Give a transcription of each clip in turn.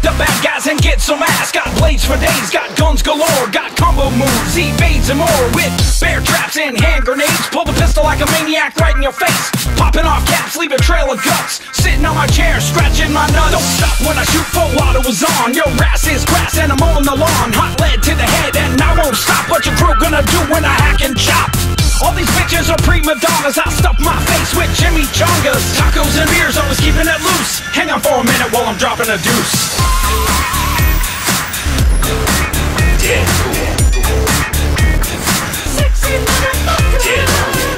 the bad guys and get some ass. Got blades for days, got guns galore, got combo moves, evades and more. With bear traps and hand grenades, pull the pistol like a maniac right in your face. Popping off caps, leave a trail of guts. Sitting on my chair, scratching my nuts. Don't stop when I shoot, full auto is on. Your ass is grass and I'm on the lawn. Hot lead to the head and I won't stop. What your crew gonna do when I hack and chop? All these bitches are prima donnas. I stuff my face with chimichangas. Tacos and beers, always keeping it loose. Hang on for a minute while I'm dropping a deuce. Deadpool. Sexy motherfucker. Deadpool.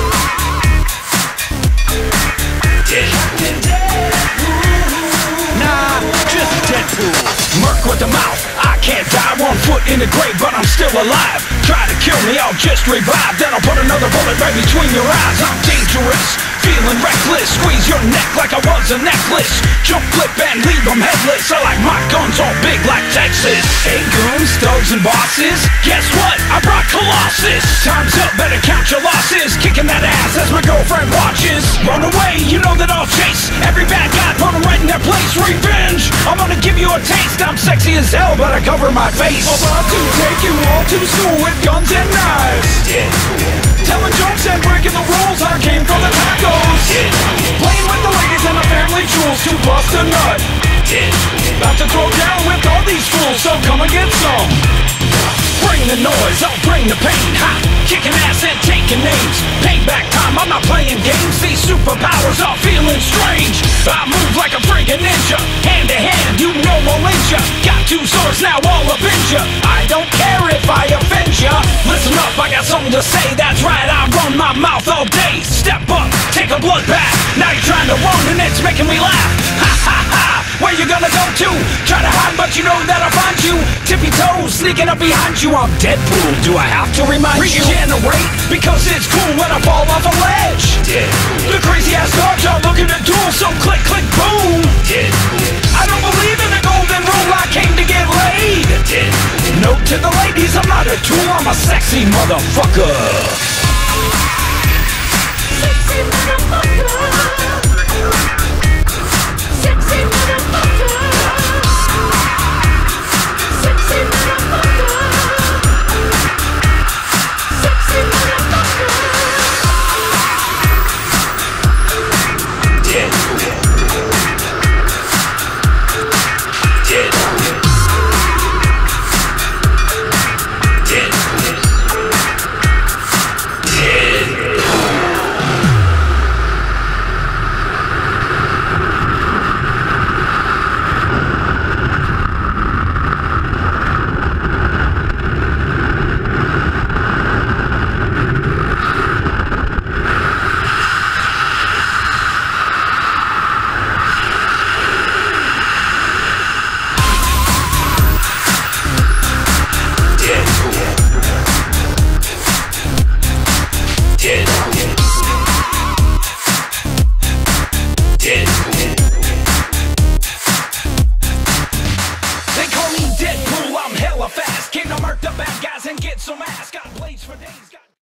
Nah, just Deadpool. Merc with the mouth, I can't die. 1 foot in the grave, but I'm still alive. Try to kill me, I'll just revive. Then I'll put another bullet right between your eyes. I'm dangerous, feeling reckless. Squeeze your neck like I was a necklace. Jump, flip, and leave them headless. I like my guns all big like Texas. Hey goons, thugs, and bosses, guess what? I brought Colossus. Time's up, better count your losses. Kicking that ass as my girlfriend watches. Run away, you know that I'll chase every bad guy, put them right in their place. Revenge, I'm gonna give you a taste. I'm sexy as hell, but I cover my face. About to take you all to school with guns and knives. Telling jokes and breaking the rules, I came from the tacos. Playing with the ladies and the family jewels to bust a nut. About to throw down with all these fools, so come and get some. Bring the noise, I'll bring the pain. Ha! Kicking ass and taking names. Payback time, I'm not playing games. These superpowers are feeling strange. I move like a friggin' ninja. Hand to hand, you know I'll lynch ya. Got 2 swords, now I'll avenge ya. I don't care if I offend ya. Listen up, I got something to say. That's right, I run my mouth all day. Step up, take a blood bath. Now you're trying to run and it's making me laugh. Ha ha ha! Where you gonna go to? Try to hide, but you know that I'll find you. Tippy toes, sneaking up behind you. I'm Deadpool, do I have to remind you? Regenerate, because it's cool when I fall off a ledge. Deadpool. The crazy ass dogs are looking to duel, so click, click, boom. Deadpool. I don't believe in the golden rule, I came to get laid. Deadpool. Note to the ladies, I'm not a tool, I'm a sexy motherfucker.